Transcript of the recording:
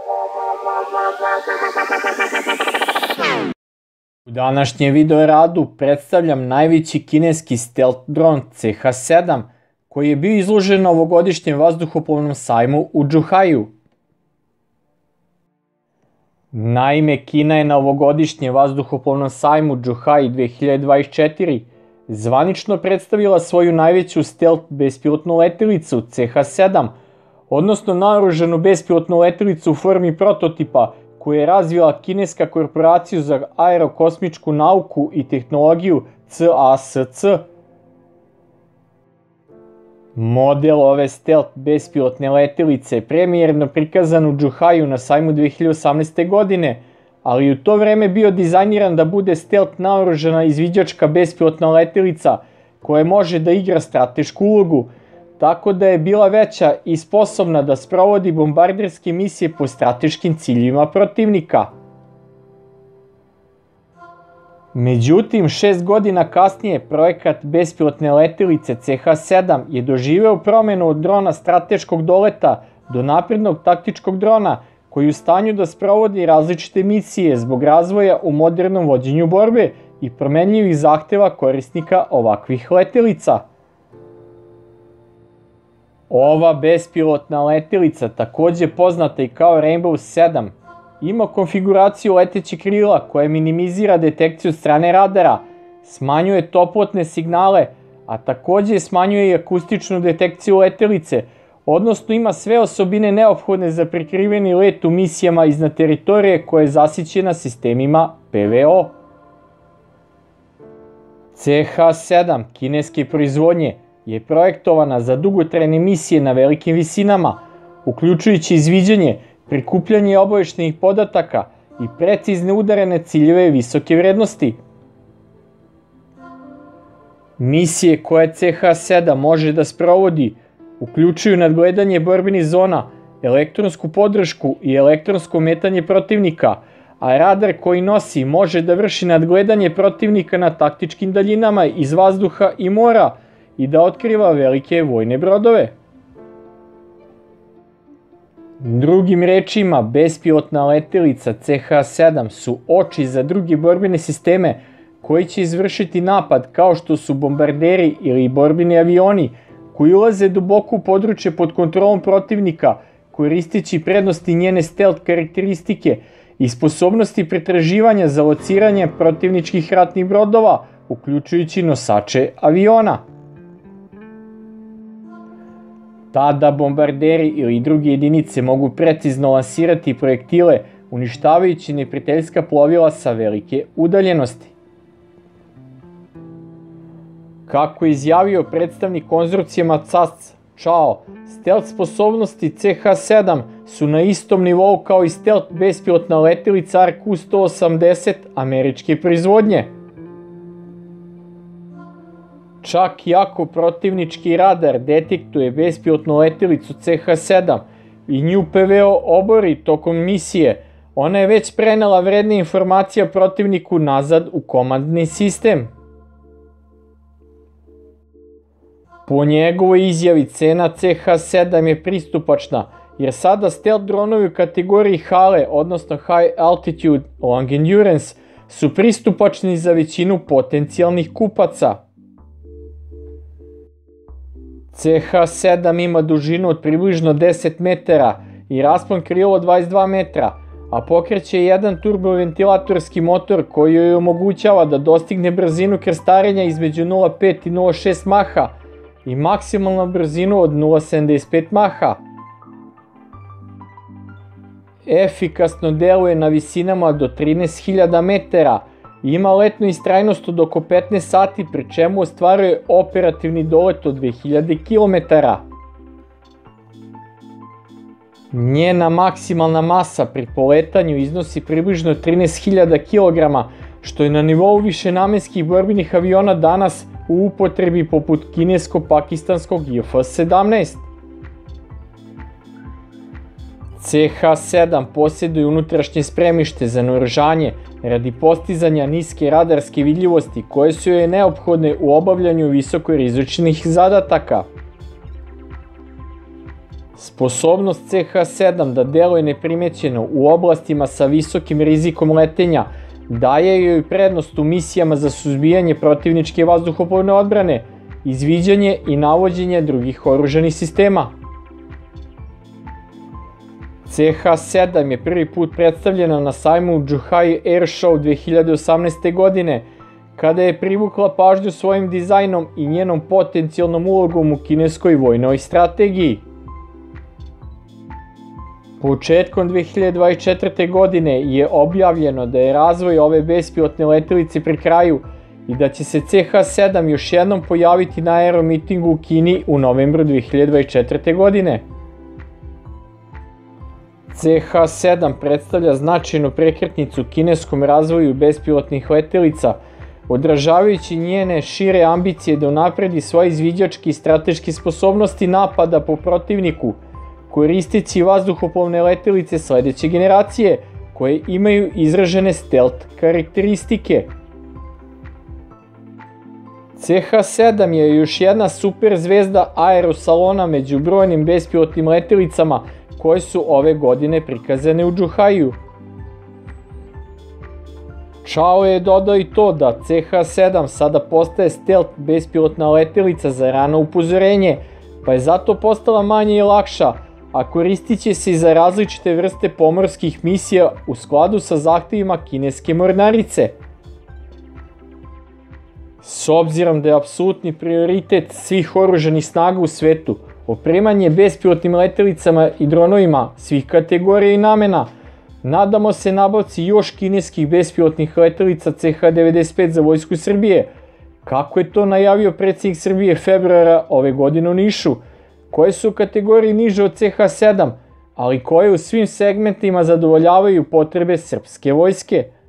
U današnjem video radu predstavljam najveći kineski stealth dron CH-7 koji je bio izložen na ovogodišnjem vazduhoplovnom sajmu u Zhuhaiju. Naime, Kina je na ovogodišnjem vazduhoplovnom sajmu Zhuhai 2024 zvanično predstavila svoju najveću stealth bespilotnu letelicu CH-7, odnosno naoružanu bespilotnu letelicu u formi prototipa koju je razvila kineska korporacija za aerokosmičku nauku i tehnologiju CASC. Model ove stealth bespilotne letelice premijerno prikazan u Zhuhaiju na sajmu 2018. godine, ali u to vreme bio dizajniran da bude stealth naoružana izviđačka bespilotna letelica koja može da igra stratešku ulogu, tako da je bila veća i sposobna da sprovodi bombarderske misije po strateškim ciljevima protivnika. Međutim, 6 godina kasnije projekat bespilotne letelice CH-7 je doživeo promenu od drona strateškog doleta do naprednog taktičkog drona koji je u stanju da sprovodi različite misije zbog razvoja u modernom vođenju borbe i promenljivih zahteva korisnika ovakvih letelica. Ova bespilotna letelica, takođe poznata i kao Rainbow 7, ima konfiguraciju letećih krila koja minimizira detekciju strane radara, smanjuje toplotne signale, a takođe smanjuje i akustičnu detekciju letelice, odnosno ima sve osobine neophodne za prikriveni let u misijama iznad teritorije koja je zasićena sistemima PVO. CH-7 kineske proizvodnje je projektovana za dugotrajne misije na velikim visinama, uključujući izviđanje, prikupljanje obaveštenih podataka i precizne udare na ciljeve visoke vrednosti. Misije koje CH-7 može da sprovodi uključuju nadgledanje borbenih zona, elektronsku podršku i elektronsko ometanje protivnika, a radar koji nosi može da vrši nadgledanje protivnika na taktičkim daljinama iz vazduha i mora i da otkriva velike vojne brodove. Drugim rečima, bespilotna letelica CH-7 su oči za druge borbene sisteme koji će izvršiti napad kao što su bombarderi ili borbeni avioni koji ulaze duboko u područje pod kontrolom protivnika koristeći prednosti njene stealth karakteristike i sposobnosti pretraživanja za lociranje protivničkih ratnih brodova, uključujući nosače aviona. Tada bombarderi ili druge jedinice mogu precizno lansirati projektile, uništavajući neprijateljska plovila sa velike udaljenosti. Kako je izjavio predstavnik konzorcijuma CASC Chao, stealth sposobnosti CH-7 su na istom nivou kao i stealth bespilotna letelica RQ-180 američke proizvodnje. Čak i ako protivnički radar detektuje bespilotnu letelicu CH-7 i nju PVO obori tokom misije, ona je već prenela vredne informacije protivniku nazad u komandni sistem. Po njegovoj izjavi cena CH-7 je pristupačna, jer sada stealth dronovi u kategoriji HALE, odnosno High Altitude Long Endurance, su pristupačni za većinu potencijalnih kupaca. CH-7 ima dužinu od približno 10 metara i raspon krila 22 metra, a pokreće jedan turboventilatorski motor koji joj omogućava da dostigne brzinu krstarenja između 0,5 i 0,6 maha i maksimalnu brzinu od 0,75 maha. Efikasno deluje na visinama do 13.000 metara i ima letnu istrajnost od oko 15 sati, pri čemu ostvaruje operativni dolet od 2000 km. Njena maksimalna masa pri poletanju iznosi približno 13.000 kg, što je na nivou višenamenskih borbenih aviona danas u upotrebi poput kinesko-pakistanskog JF-17. CH-7 posjeduje unutrašnje spremište za naoružanje radi postizanja niske radarske vidljivosti koje su joj neophodne u obavljanju visokorizičnih zadataka. Sposobnost CH-7 da deluje neprimećeno u oblastima sa visokim rizikom letenja daje joj prednost u misijama za suzbijanje protivničke vazduhoplovne odbrane, izviđanje i navođenje drugih oružanih sistema. CH-7 je prvi put predstavljena na sajmu Zhuhai Air Show 2018. godine, kada je privukla pažnju svojim dizajnom i njenom potencijalnom ulogom u kineskoj vojnoj strategiji. Početkom 2024. godine je objavljeno da je razvoj ove bespilotne letelice pri kraju i da će se CH-7 još jednom pojaviti na aeromitingu u Kini u novembru 2024. godine. CH-7 predstavlja značajnu prekretnicu u kineskom razvoju bespilotnih letelica, odražavajući njene šire ambicije da unapredi svoje izviđačke i strateške sposobnosti napada po protivniku, koristeći vazduhoplovne letelice sledeće generacije, koje imaju izražene stealth karakteristike. CH-7 je još jedna super zvezda aerosalona među brojnim bespilotnim letelicama koje su ove godine prikazane u Zhuhaiju. Chao je dodao i to da CH-7 sada postaje stealth bespilotna letelica za rano upozorenje, pa je zato postala manja i lakša, a koristit će se i za različite vrste pomorskih misija u skladu sa zahtevima kineske mornarice. S obzirom da je apsolutni prioritet svih oružanih snaga u svetu opremanje bespilotnim letelicama i dronovima svih kategorija i namena, nadamo se nabavci još kineskih bespilotnih letelica CH-95 za Vojsku Srbije, kako je to najavio predsjednik Srbije februara ove godine u Nišu, koje su u kategoriji niže od CH-7, ali koje u svim segmentima zadovoljavaju potrebe srpske vojske.